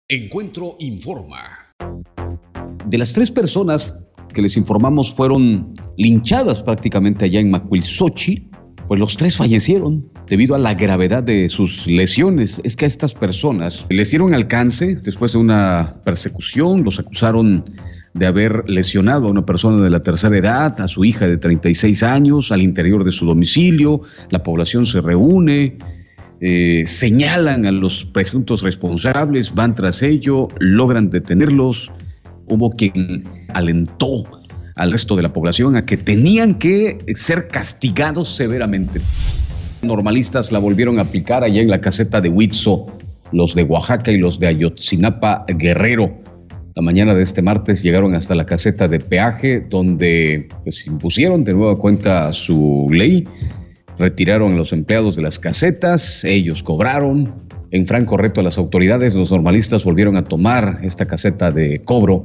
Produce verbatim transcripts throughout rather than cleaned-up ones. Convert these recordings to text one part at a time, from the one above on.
Encuentro informa. De las tres personas que les informamos fueron linchadas prácticamente allá en Macuilxochi, pues los tres fallecieron debido a la gravedad de sus lesiones. Es que a estas personas les dieron alcance después de una persecución, los acusaron de haber lesionado a una persona de la tercera edad, a su hija de treinta y seis años, al interior de su domicilio. La población se reúne, eh, señalan a los presuntos responsables, van tras ello, logran detenerlos. Hubo quien alentó al resto de la población a que tenían que ser castigados severamente. Normalistas la volvieron a aplicar allá en la caseta de Huitzo, los de Oaxaca y los de Ayotzinapa, Guerrero. La mañana de este martes llegaron hasta la caseta de peaje, donde pues, impusieron de nueva cuenta su ley, retiraron a los empleados de las casetas, ellos cobraron. En franco reto a las autoridades, los normalistas volvieron a tomar esta caseta de cobro.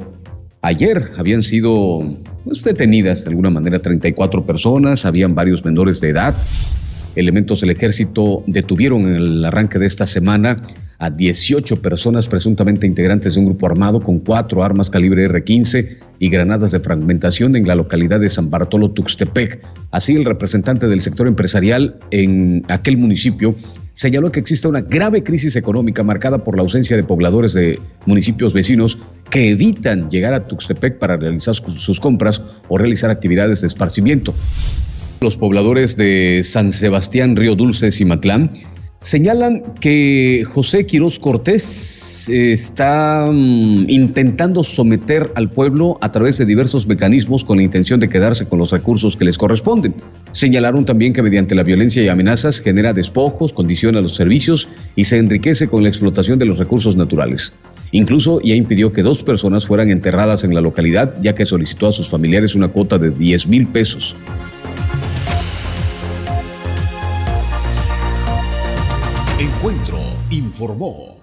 Ayer habían sido pues, detenidas de alguna manera treinta y cuatro personas, habían varios menores de edad. Elementos del ejército detuvieron en el arranque de esta semana a dieciocho personas presuntamente integrantes de un grupo armado con cuatro armas calibre erre quince y granadas de fragmentación en la localidad de San Bartolo Tuxtepec. Así, el representante del sector empresarial en aquel municipio señaló que existe una grave crisis económica marcada por la ausencia de pobladores de municipios vecinos que evitan llegar a Tuxtepec para realizar sus compras o realizar actividades de esparcimiento. Los pobladores de San Sebastián, Río Dulce, Cimatlán, señalan que José Quirós Cortés está um, intentando someter al pueblo a través de diversos mecanismos con la intención de quedarse con los recursos que les corresponden. Señalaron también que mediante la violencia y amenazas genera despojos, condiciona los servicios y se enriquece con la explotación de los recursos naturales. Incluso ya impidió que dos personas fueran enterradas en la localidad, ya que solicitó a sus familiares una cuota de diez mil pesos. Encuentro informó.